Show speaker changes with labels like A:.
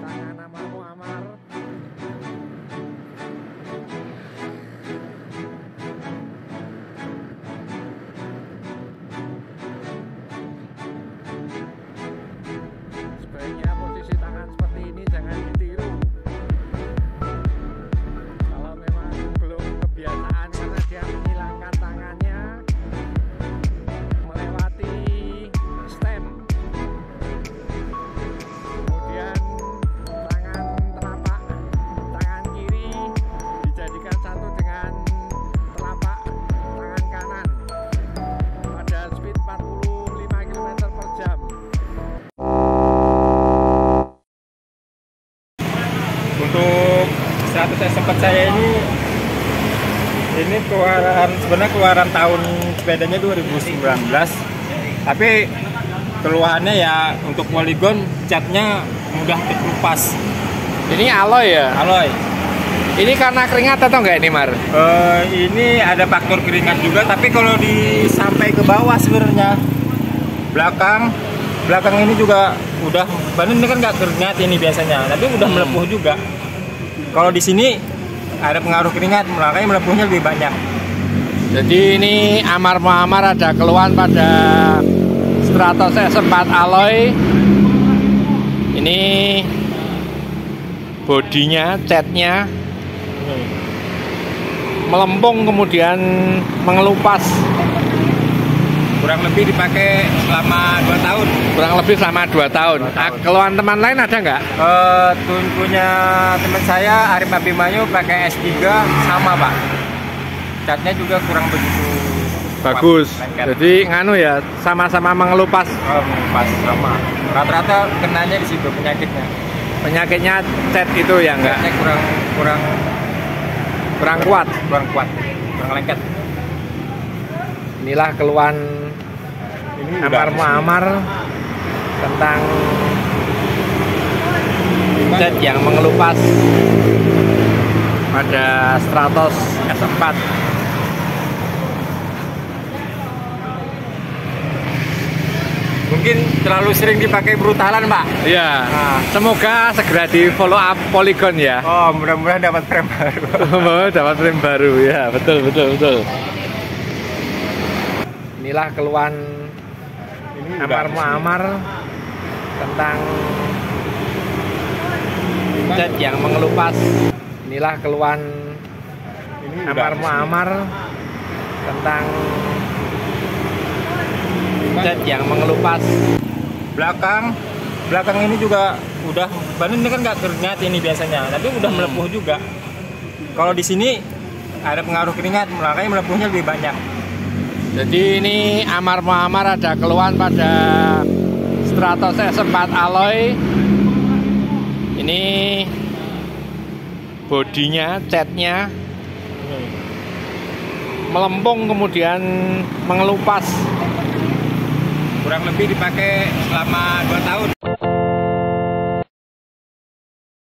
A: tangan Amar Muammar. Sebaiknya posisi tangan seperti ini jangan ditiru. Kalau memang belum kebiasaan karena dia menghilangkan tangannya melewati stem. Kemudian tangan telapak tangan kiri dijadikan satu dengan telapak tangan kanan pada speed 45 km/jam.
B: Untuk 100 S4 saya ini keluaran tahun sepedanya 2019, tapi keluhannya ya untuk poligon catnya mudah terkelupas.
A: Ini alloy ya?
B: Alloy.
A: Ini karena keringat atau enggak ini, Mar?
B: Ini ada faktor keringat juga, tapi kalau sampai ke bawah sebenarnya belakang ini juga udah, ban ini kan nggak keringat ini biasanya, tapi udah melepuh juga. Kalau di sini ada pengaruh keringat, makanya melepuhnya lebih banyak.
A: Jadi ini Amar Muammar ada keluhan pada Stratos S4 alloy. Ini bodinya, catnya melempung kemudian mengelupas.
B: Kurang lebih dipakai selama 2 tahun.
A: Kurang lebih selama 2 tahun. Keluhan teman lain ada nggak?
B: Punya teman saya Arif Abimanyu pakai S3 sama, Pak. Catnya juga kurang begitu
A: Bagus.
B: lengket.
A: Jadi nganu ya, sama-sama mengelupas.
B: Mengelupas sama. Rata-rata kenanya di situ penyakitnya.
A: Penyakitnya cat itu ya enggak?
B: Catnya kurang
A: Kuat.
B: kurang lengket.
A: Inilah keluhan Amar Muammar tentang cat yang mengelupas pada Stratos S4.
B: Mungkin terlalu sering dipakai brutalan, Pak.
A: Iya.
B: Nah.
A: Semoga segera di follow up Polygon ya.
B: Oh, mudah-mudahan dapat frame baru.
A: Dapat frame baru ya, betul. Inilah keluhan Amar Muammar tentang cat yang mengelupas. Inilah keluhan Amar Muammar tentang cat yang mengelupas.
B: Belakang ini juga udah, ban ini kan nggak keringat ini biasanya, tapi udah melepuh juga. Kalau di sini ada pengaruh keringat, makanya melepuhnya lebih banyak.
A: Jadi ini Amar Muammar ada keluhan pada Stratos S4 alloy. Ini bodinya, catnya melempung kemudian mengelupas.
B: Kurang lebih dipakai selama 2 tahun.